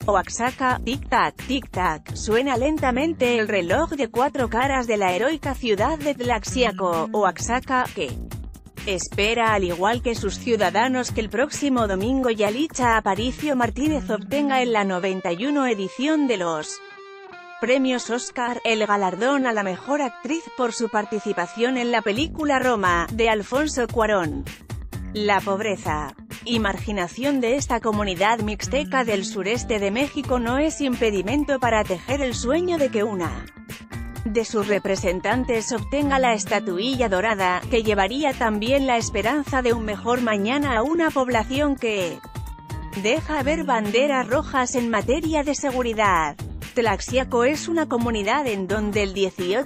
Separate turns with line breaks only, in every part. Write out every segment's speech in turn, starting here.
Oaxaca, tic-tac, tic-tac, suena lentamente el reloj de 4 caras de la heroica ciudad de Tlaxiaco, Oaxaca, que espera al igual que sus ciudadanos que el próximo domingo Yalitza Aparicio Martínez obtenga en la 91 edición de los Premios Oscar, el galardón a la mejor actriz por su participación en la película Roma, de Alfonso Cuarón. La pobreza y marginación de esta comunidad mixteca del sureste de México no es impedimento para tejer el sueño de que una de sus representantes obtenga la estatuilla dorada, que llevaría también la esperanza de un mejor mañana a una población que deja ver banderas rojas en materia de seguridad. Tlaxiaco es una comunidad en donde el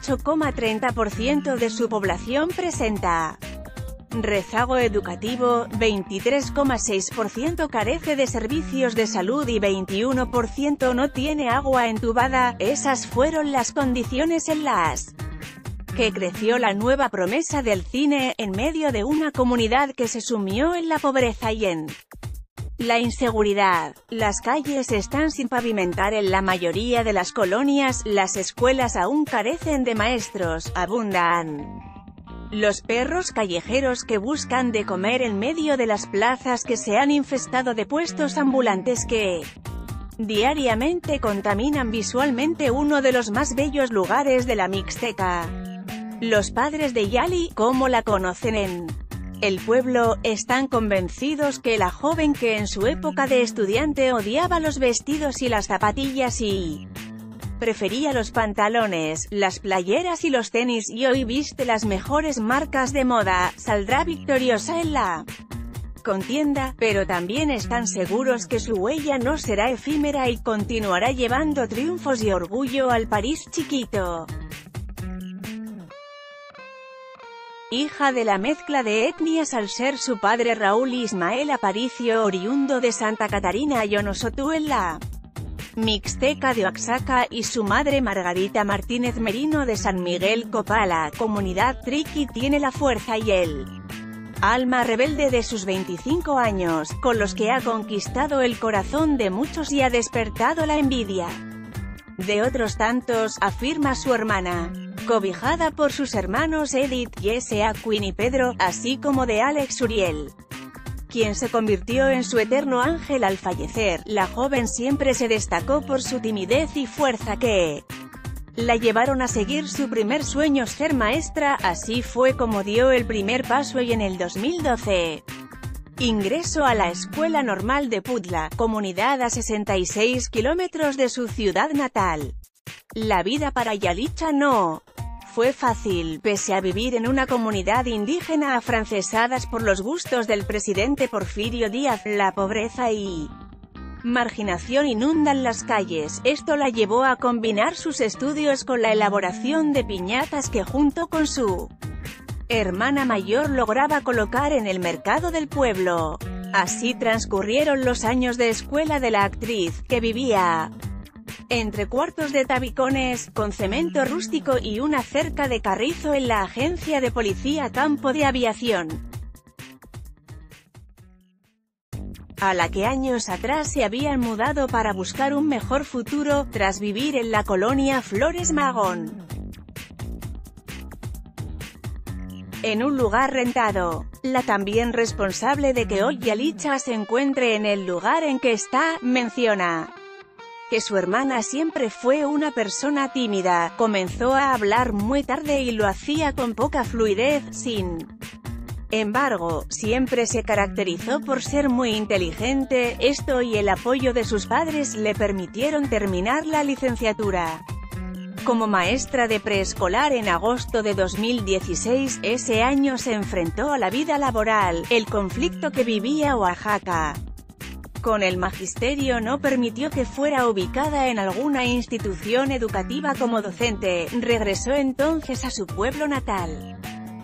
18,30% de su población presenta rezago educativo, 23,6% carece de servicios de salud y 21% no tiene agua entubada. Esas fueron las condiciones en las que creció la nueva promesa del cine, en medio de una comunidad que se sumió en la pobreza y en la inseguridad. Las calles están sin pavimentar en la mayoría de las colonias, las escuelas aún carecen de maestros, abundan los perros callejeros que buscan de comer en medio de las plazas que se han infestado de puestos ambulantes que diariamente contaminan visualmente uno de los más bellos lugares de la Mixteca. Los padres de Yali, como la conocen en el pueblo, están convencidos que la joven que en su época de estudiante odiaba los vestidos y las zapatillas y prefería los pantalones, las playeras y los tenis y hoy viste las mejores marcas de moda, saldrá victoriosa en la contienda, pero también están seguros que su huella no será efímera y continuará llevando triunfos y orgullo al París chiquito. Hija de la mezcla de etnias al ser su padre Raúl Ismael Aparicio oriundo de Santa Catarina Yonosotú en la Mixteca de Oaxaca, y su madre Margarita Martínez Merino de San Miguel Copala, comunidad triqui, tiene la fuerza y el alma rebelde de sus 25 años, con los que ha conquistado el corazón de muchos y ha despertado la envidia de otros tantos, afirma su hermana. Cobijada por sus hermanos Edith, Yesea, Quinn y Pedro, así como de Alex Uriel, quien se convirtió en su eterno ángel al fallecer, la joven siempre se destacó por su timidez y fuerza que la llevaron a seguir su primer sueño, ser maestra. Así fue como dio el primer paso y en el 2012 ingresó a la Escuela Normal de Putla, comunidad a 66 kilómetros de su ciudad natal. La vida para Yalitza no fue fácil, pese a vivir en una comunidad indígena afrancesadas por los gustos del presidente Porfirio Díaz. La pobreza y marginación inundan las calles. Esto la llevó a combinar sus estudios con la elaboración de piñatas que junto con su hermana mayor lograba colocar en el mercado del pueblo. Así transcurrieron los años de escuela de la actriz, que vivía entre cuartos de tabicones, con cemento rústico y una cerca de carrizo en la agencia de policía Campo de Aviación, a la que años atrás se habían mudado para buscar un mejor futuro, tras vivir en la colonia Flores Magón, en un lugar rentado. La también responsable de que hoy Yalitza se encuentre en el lugar en que está, menciona que su hermana siempre fue una persona tímida, comenzó a hablar muy tarde y lo hacía con poca fluidez, sin embargo, siempre se caracterizó por ser muy inteligente. Esto y el apoyo de sus padres le permitieron terminar la licenciatura como maestra de preescolar en agosto de 2016. Ese año se enfrentó a la vida laboral. El conflicto que vivía Oaxaca con el magisterio no permitió que fuera ubicada en alguna institución educativa como docente. Regresó entonces a su pueblo natal,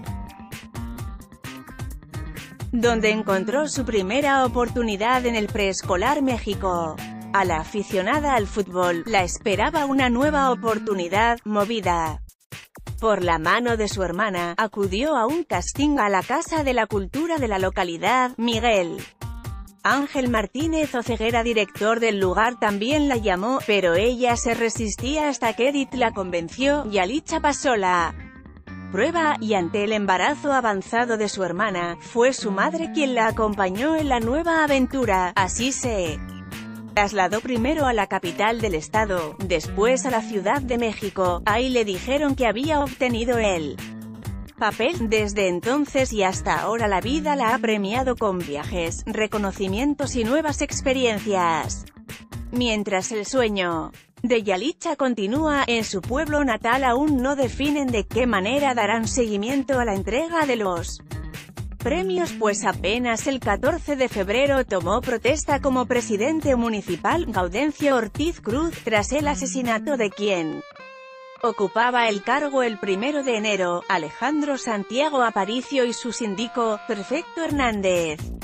donde encontró su primera oportunidad en el preescolar México. A la aficionada al fútbol, la esperaba una nueva oportunidad. Movida por la mano de su hermana, acudió a un casting a la Casa de la Cultura de la localidad, Miguel Ángel Martínez Oceguera, director del lugar, también la llamó, pero ella se resistía hasta que Edith la convenció. Yalitza pasó la prueba, y ante el embarazo avanzado de su hermana, fue su madre quien la acompañó en la nueva aventura. Así se trasladó primero a la capital del estado, después a la Ciudad de México. Ahí le dijeron que había obtenido el papel. Desde entonces y hasta ahora la vida la ha premiado con viajes, reconocimientos y nuevas experiencias. Mientras el sueño de Yalitza continúa, en su pueblo natal aún no definen de qué manera darán seguimiento a la entrega de los premios, pues apenas el 14 de febrero tomó protesta como presidente municipal Gaudencio Ortiz Cruz, tras el asesinato de quien ocupaba el cargo el 1 de enero, Alejandro Santiago Aparicio, y su síndico, Perfecto Hernández.